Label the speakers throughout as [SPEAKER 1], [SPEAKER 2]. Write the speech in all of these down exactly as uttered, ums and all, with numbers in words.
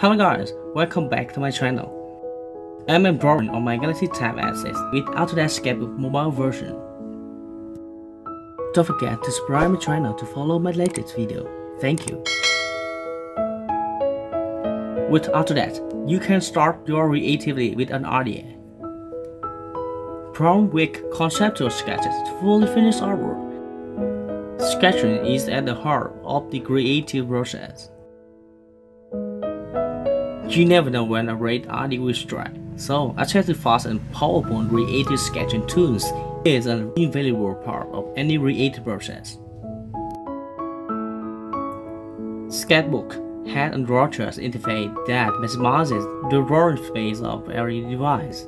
[SPEAKER 1] Hello guys, welcome back to my channel. I'm drawing on my Galaxy Tab S six with Autodesk Sketchbook mobile version. Don't forget to subscribe my channel to follow my latest video. Thank you. With Autodesk, you can start your creativity with an idea. From weak conceptual sketches to fully finished artwork, sketching is at the heart of the creative process. You never know when a great idea will strike, so access fast and powerful creative sketching tools is an invaluable part of any creative process. Sketchbook has a draw-trust interface that maximizes the drawing space of every device.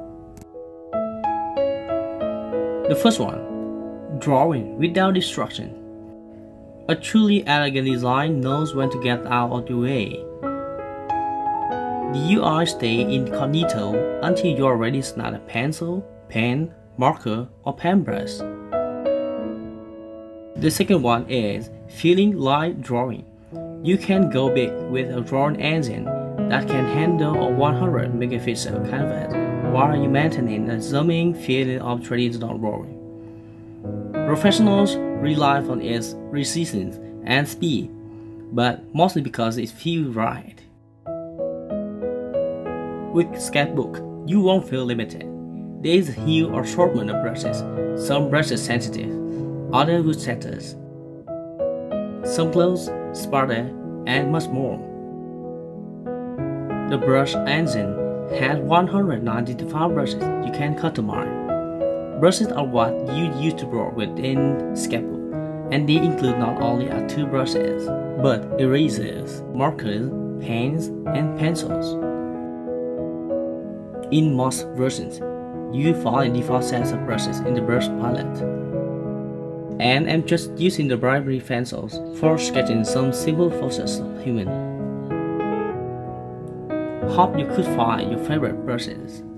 [SPEAKER 1] The first one, drawing without distraction. A truly elegant design knows when to get out of the way. The U I stays incognito until you are ready to snap a pencil, pen, marker, or paintbrush. The second one is feeling like drawing. You can go big with a drawing engine that can handle a one hundred megapixel canvas while you maintain a zooming feeling of traditional drawing. Professionals rely on its precision and speed, but mostly because it feels right. With Sketchbook, you won't feel limited. There is a huge assortment of brushes, some brushes sensitive, others with setters, some close, sparta, and much more. The brush engine has one hundred ninety-five brushes you can customize. Brushes are what you use to draw within Sketchbook, and they include not only are two brushes, but erasers, markers, pens, and pencils. In most versions, you find default sets of brushes in the brush palette. And I'm just using the bribery pencils for sketching some simple photos of humans. Hope you could find your favorite brushes.